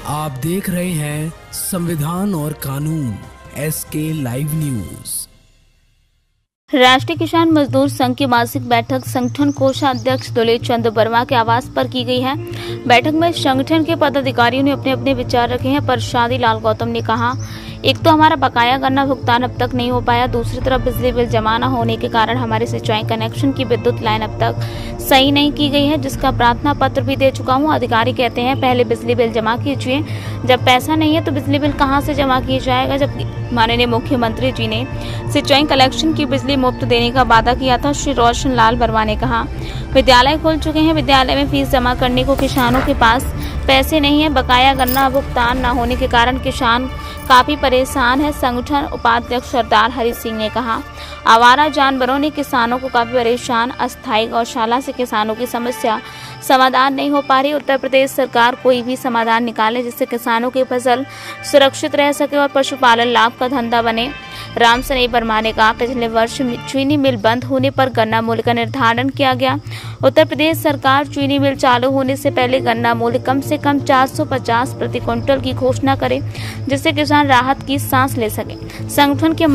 आप देख रहे हैं संविधान और कानून SK लाइव न्यूज। राष्ट्रीय किसान मजदूर संघ की मासिक बैठक संगठन कोषाध्यक्ष दुलेर चंद वर्मा के आवास पर की गई है। बैठक में संगठन के पदाधिकारियों ने अपने अपने विचार रखे हैं। प्रसादी लाल गौतम ने कहा, एक तो हमारा बकाया गन्ना भुगतान अब तक नहीं हो पाया, दूसरी तरफ बिजली बिल जमा न होने के कारण हमारे सिंचाई कनेक्शन की विद्युत लाइन अब तक सही नहीं की गई है, जिसका प्रार्थना पत्र भी दे चुका हूं। अधिकारी कहते हैं पहले बिजली बिल जमा कीजिए, जब पैसा नहीं है तो बिजली बिल कहां से जमा किया जाएगा। जबकि माननीय मुख्यमंत्री जी ने सिंचाई कलेक्शन की बिजली मुफ्त देने का वादा किया था। श्री रोशन लाल वर्मा ने कहा, विद्यालय खुल चुके हैं, विद्यालय में फीस जमा करने को किसानों के पास पैसे नहीं है। बकाया गन्ना भुगतान न होने के कारण किसान काफी परेशान है। संगठन उपाध्यक्ष सरदार हरि सिंह ने कहा, आवारा जानवरों ने किसानों को काफी परेशान। अस्थायी गौशाला से किसानों की समस्या समाधान नहीं हो पा रही। उत्तर प्रदेश सरकार कोई भी समाधान निकाले जिससे किसानों की फसल सुरक्षित रह सके और पशुपालन लाभ का धंधा बने। राम सनेही वर्मा ने कहा, पिछले वर्ष चीनी मिल बंद होने पर गन्ना मूल्य का निर्धारण किया गया। उत्तर प्रदेश सरकार चीनी मिल चालू होने से पहले गन्ना मूल्य कम से कम 450 प्रति क्विंटल की घोषणा करे, जिससे किसान राहत की सांस ले सके। संगठन के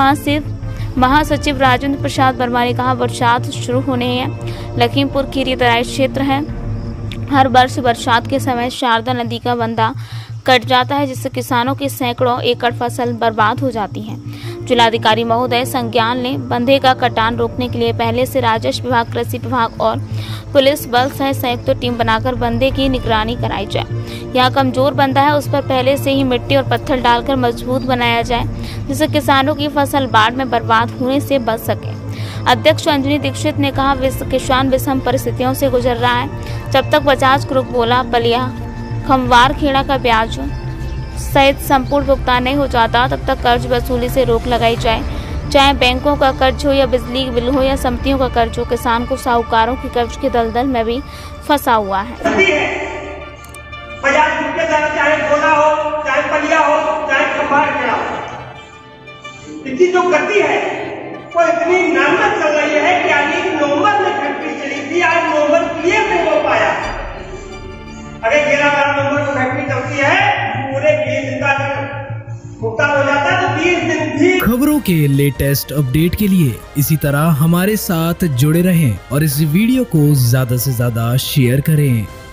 महासचिव राजेंद्र प्रसाद वर्मा ने कहा, बरसात शुरू होने हैं, लखीमपुर खीरी तराई क्षेत्र है। हर वर्ष बरसात के समय शारदा नदी का बंधा कट जाता है, जिससे किसानों की सैकड़ों एकड़ फसल बर्बाद हो जाती है। जिलाधिकारी महोदय संज्ञान लें, बंधे का कटान रोकने के लिए पहले से राजस्व विभाग, कृषि विभाग और पुलिस बल सहित संयुक्त टीम बनाकर बंधे की निगरानी कराई जाए। यहाँ कमजोर बंधा है, उस पर पहले से ही मिट्टी और पत्थर डालकर मजबूत बनाया जाए, जिससे किसानों की फसल बाढ़ में बर्बाद होने से बच सके। अध्यक्ष अंजनी दीक्षित ने कहा, किसान विषम परिस्थितियों से गुजर रहा है। जब तक बजाज ग्रुप बोला बलिया खमवार खेड़ा का ब्याज सहित संपूर्ण भुगतान नहीं हो जाता, तब तक कर्ज वसूली से रोक लगाई जाए। चाहे बैंकों का कर्ज हो या बिजली बिल हो या समितियों का कर्ज हो, किसान को साहूकारों की कर्ज के दलदल में भी फंसा हुआ है। बजाज ग्रुप के द्वारा चाहे गोला हो, चाहे बलिया हो, चाहे खमवार खेड़ा हो, इसकी जो गति है वो इतनी नाजुक चल रही है कि आगे नवंबर में फैक्ट्री चली थी, आज नवंबर क्लियर नहीं हो पाया। अगर 11-12 नवंबर को फैक्ट्री चलती है, पूरे 20 दिन का भुगतान हो जाता है, तो 20 दिन भी। खबरों के लेटेस्ट अपडेट के लिए इसी तरह हमारे साथ जुड़े रहें और इस वीडियो को ज्यादा से ज्यादा शेयर करें।